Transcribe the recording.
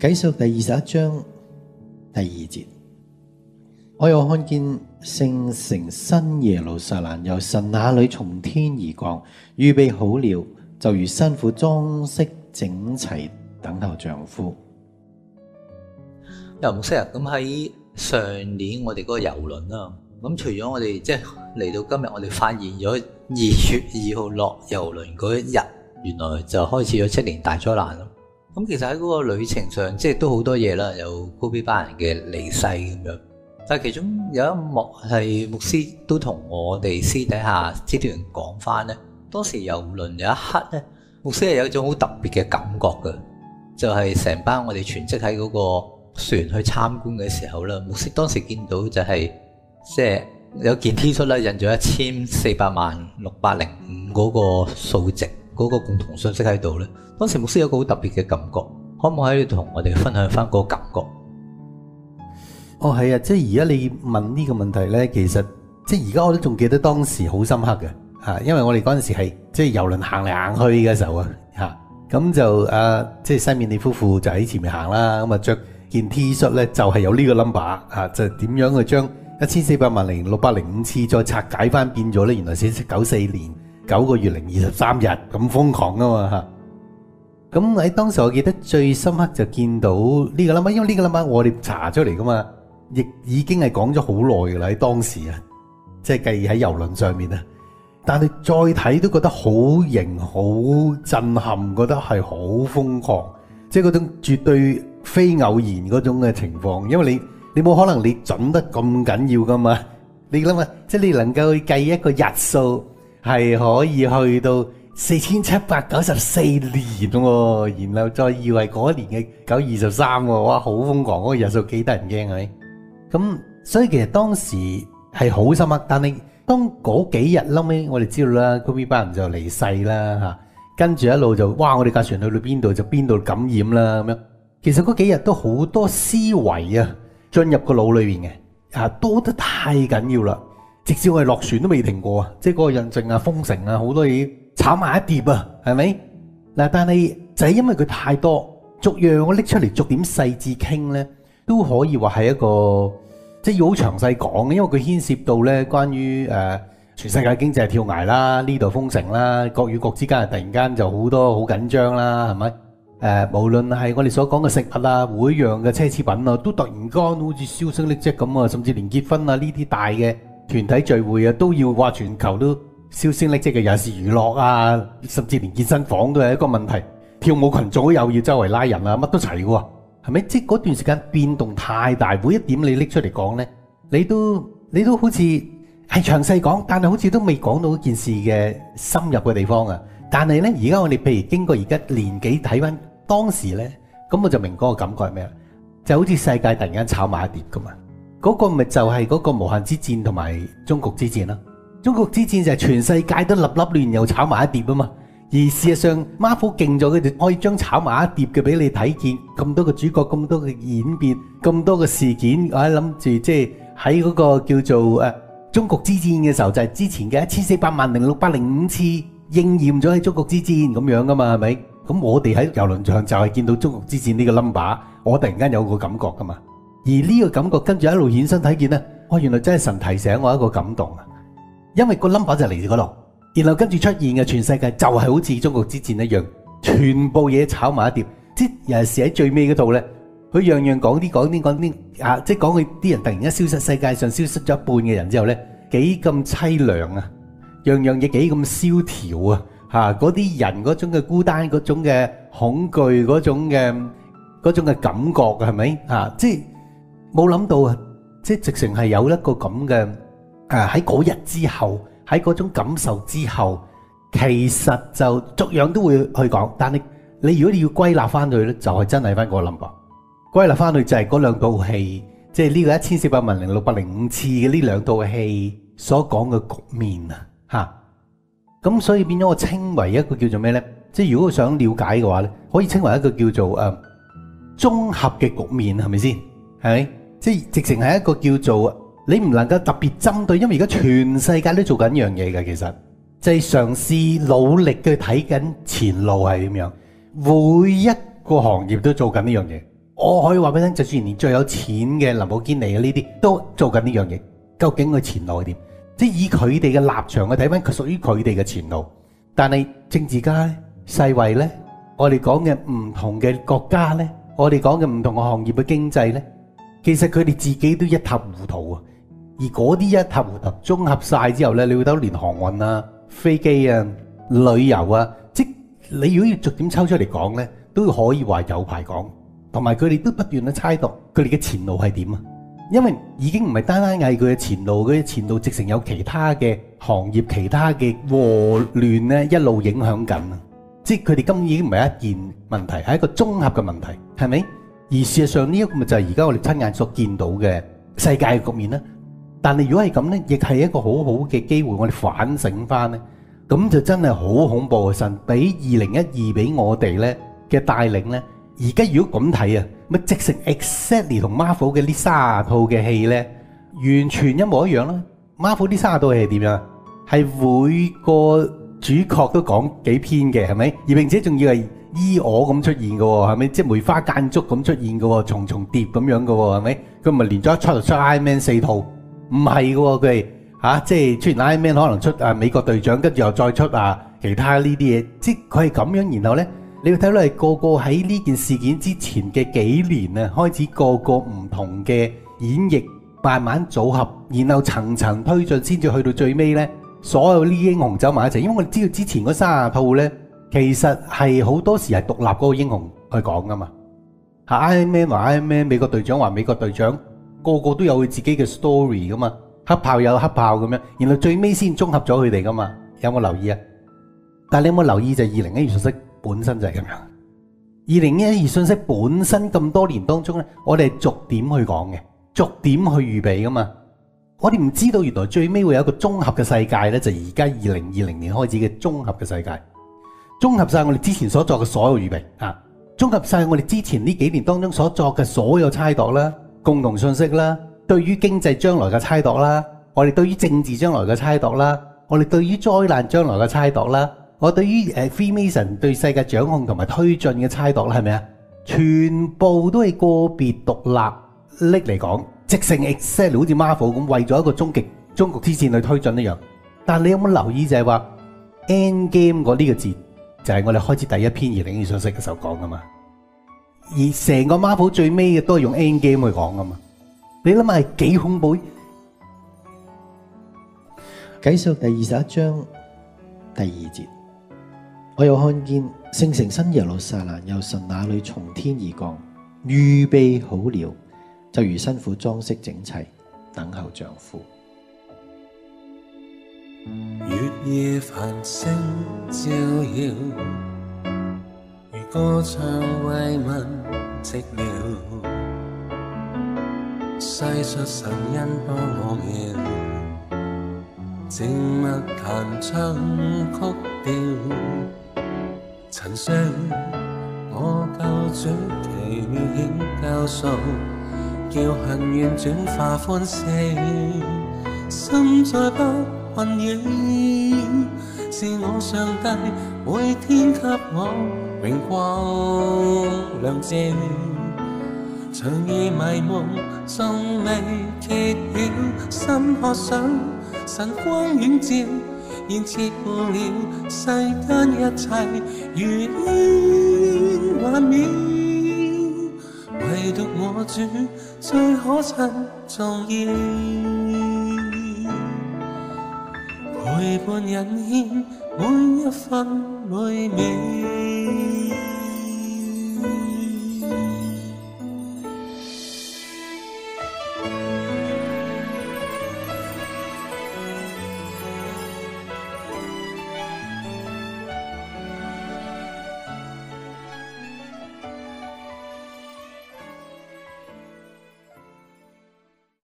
啟示錄第21章第2節，我又看見聖城新耶路撒冷由神那裏從天而降，預備好了，就如新婦裝飾整齊等候丈夫。 牧師啊，咁喺上年我哋嗰個郵輪啦，咁除咗我哋即係嚟到今日，我哋發現咗2月2號落郵輪嗰一日，原來就開始咗7年大災難啦。咁其實喺嗰個旅程上，即係都好多嘢啦，有高比班人嘅離世咁樣。但係其中有一幕係牧師都同我哋私底下知道人講翻咧，當時郵輪有一刻咧，牧師係有一種好特別嘅感覺嘅，就係成班我哋全職喺嗰個船去參觀嘅時候啦，牧師當時見到就係即係有件 T 恤啦，印咗1400,605嗰個數值，嗰個共同信息喺度咧。當時牧師有個好特別嘅感覺，可唔可以同我哋分享翻嗰個感覺？ 係啊，即係而家你問呢個問題咧，其實即係而家我都仲記得當時好深刻嘅嚇，因為我哋嗰陣時係即係郵輪行嚟行去嘅時候啊嚇，咁就即係西面利夫婦就喺前面行啦，咁啊着件 T 恤咧就係有呢個 number 嚇，就點樣去將1400,605次再拆解翻變咗咧？原來係94年9個月零23日咁瘋狂啊嘛嚇！咁喺當時我記得最深刻就見到呢個 number，因為呢個 number 我哋查出嚟噶嘛，亦已經係講咗好耐噶啦喺當時啊，即係計喺郵輪上面啊。但係再睇都覺得好型、好震撼，覺得係好瘋狂，即係嗰種絕對非偶然嗰種嘅情況。因為你冇可能你準得咁緊要噶嘛？你諗下，即係你能夠計一個日數係可以去到4794年喎，然後再以為嗰一年嘅9/23喎，哇，好瘋狂！嗰個日數幾得人驚係咪？咁所以其實當時係好深刻，但係當嗰幾日後尾我哋知道啦，嗰邊班人就離世啦嚇，跟住一路就哇，我哋架船去到邊度就邊度感染啦咁樣。其實嗰幾日都好多思維啊進入個腦裏邊嘅嚇，多得太緊要啦，直至我哋落船都未停過啊！即係嗰個印證啊、封城啊，好多嘢炒埋一碟啊，係咪？嗱，但係就係因為佢太多，逐樣我拎出嚟逐點細緻傾咧，都可以話係一個即係要好詳細講嘅，因為佢牽涉到咧關於全世界經濟跳崖啦，呢度封城啦，國與國之間突然間就好多好緊張啦，係咪？無論係我哋所講嘅食物啊，每樣嘅奢侈品啊，都突然間好似銷聲匿跡咁啊，甚至連結婚啊呢啲大嘅團體聚會啊，都要話全球都銷聲匿跡嘅，有時娛樂啊，甚至連健身房都係一個問題，跳舞群組又要周圍拉人啊，乜都齊喎，係咪？即係嗰段時間變動太大，每一點你拎出嚟講呢，你都好似係詳細講，但係好似都未講到件事嘅深入嘅地方啊。但係呢，而家我哋譬如經過而家年紀睇翻當時呢，咁我就明嗰個感覺係咩啦？就好似世界突然間炒埋一碟噶嘛，嗰個咪就係嗰個無限之戰同埋終局之戰啦。終局之戰就係全世界都立立亂又炒埋一碟啊嘛，而事實上 Marvel 勁咗，佢哋可以將炒埋一碟嘅俾你睇見，咁多個主角，咁多嘅演變，咁多嘅事件，我諗住即係喺嗰個叫做終局之戰嘅時候，就係之前嘅1400,605次應驗咗喺終局之戰咁樣噶嘛，係咪？咁我哋喺郵輪上就係見到終局之戰呢個 number， 我突然間有個感覺噶嘛，而呢個感覺跟住一路衍生睇見咧，原來真係神提醒我一個感動啊！因為個 number 就嚟自嗰度，然後跟住出現嘅全世界就係好似終局之戰一樣，全部嘢炒埋一碟。即係尤其是喺最尾嗰度咧，佢樣樣講啲啊，即係講佢啲人突然間消失，世界上消失咗一半嘅人之後咧，幾咁凄涼啊！樣樣嘢幾咁蕭條啊！嚇，嗰啲人嗰種嘅孤單，嗰種嘅恐懼，嗰種嘅感覺係咪嚇？即係冇諗到啊！即係直情係有一個咁嘅。喺嗰日之後，喺嗰種感受之後，其實就逐樣都會去講。但係你如果你要歸納翻去咧，就係真係翻嗰個 number。歸納翻去就係嗰兩套戲，即係呢個1400,605次嘅呢兩套戲所講嘅局面啊，嚇。咁所以變咗我稱為一個叫做咩咧？即係如果我想了解嘅話咧，可以稱為一個叫做綜合嘅局面，係咪先？係咪？即係直情係一個叫做。你唔能夠特別針對，因為而家全世界都做緊一樣嘢嘅，其實就係嘗試努力去睇緊前路係點樣。每一個行業都做緊呢樣嘢， 我可以話俾你聽，就算連最有錢嘅林寶堅尼嘅呢啲都做緊呢樣嘢。究竟佢前路係點？即係以佢哋嘅立場去睇翻，佢屬於佢哋嘅前路。但係政治家咧、世衛咧，我哋講嘅唔同嘅國家咧，我哋講嘅唔同嘅行業嘅經濟咧，其實佢哋自己都一塌糊塗啊！而嗰啲一塌糊塗綜合晒之後咧，你會睇到連航運啊、飛機啊、旅遊啊，即你如果要逐點抽出嚟講咧，都可以話有排講。同埋佢哋都不斷去猜度佢哋嘅前路係點啊！因為已經唔係單單係佢嘅前路，佢嘅前路直成有其他嘅行業、其他嘅禍亂咧一路影響緊啊！即係佢哋根本已經唔係一件問題，係一個綜合嘅問題，係咪？而事實上呢一個咪就係而家我哋親眼所見到嘅世界嘅局面啦。但係如果係咁咧，亦係一個好好嘅機會，我哋反省翻咧，咁就真係好恐怖嘅。神俾2012俾我哋咧嘅帶領咧。而家如果咁睇啊，咪直成 exactly 同 Marvel 嘅呢30套嘅戲咧，完全一模一樣啦。Marvel 呢30套戲係點樣？係每個主角都講幾篇嘅，係咪？而並且仲要係依我咁出現嘅喎，係咪？即係梅花間竹咁出現嘅喎，重重疊咁樣嘅喎，係咪？佢唔係連咗一出就出 Iron Man 4套，唔係嘅喎，佢係即係出完 Iron Man 可能出美國隊長，跟住又再出其他呢啲嘢，即係佢係咁樣，然後咧。你要睇到係個個喺呢件事件之前嘅幾年啊，開始個個唔同嘅演繹，慢慢組合，然後層層推進，先至去到最尾呢，所有呢啲英雄走埋一齊。因為我哋知道之前嗰30套呢，其實係好多時係獨立嗰個英雄去講噶嘛。Iron Man 話 Iron Man， 美國隊長話美國隊長，個個都有佢自己嘅 story 噶嘛。黑豹有黑豹咁樣，然後最尾先綜合咗佢哋噶嘛。有冇留意啊？但係你有冇留意就係2012信息？本身就係咁樣。2012信息本身咁多年當中咧，我哋係逐點去講嘅，逐點去預備噶嘛。我哋唔知道原來最尾會有一個綜合嘅世界咧，就係而家2020年開始嘅綜合嘅世界，綜合晒我哋之前所作嘅所有預備啊，綜合晒我哋之前呢幾年當中所作嘅所有猜度啦、共同信息啦、對於經濟將來嘅猜度啦、我哋對於政治將來嘅猜度啦、我哋對於災難將來嘅猜度啦。我對於Freemason 對世界掌控同埋推進嘅猜度啦，係咪啊？全部都係個別獨立拎嚟講，直成 Excel 好似 Marvel 咁，為咗一個終局之戰去推進一樣。但你有冇留意就係話 Endgame 嗰呢個字，就係我哋開始第一篇2012信息嘅時候講噶嘛。而成個 Marvel 最尾嘅都係用 Endgame 去講噶嘛。你諗下係幾恐怖？ 啟示錄第21章第2節。我又看見聖城新耶路撒冷由神那裏從天而降，預備好了，就如新婦裝飾整齊，等候丈夫。 月夜繁星照耀，如歌唱慰問寂寥，細述神恩多我妙，靜默彈唱曲調。陳述我救主奇妙顯教數，叫恨怨轉化歡喜，心再不困擾，是我上帝每天給我榮光亮照，長夜迷夢仲未揭曉，心渴想神光遠照，現切了世間一切如煙幻渺，唯獨我主最可親重要，陪伴人獻每一分每秒。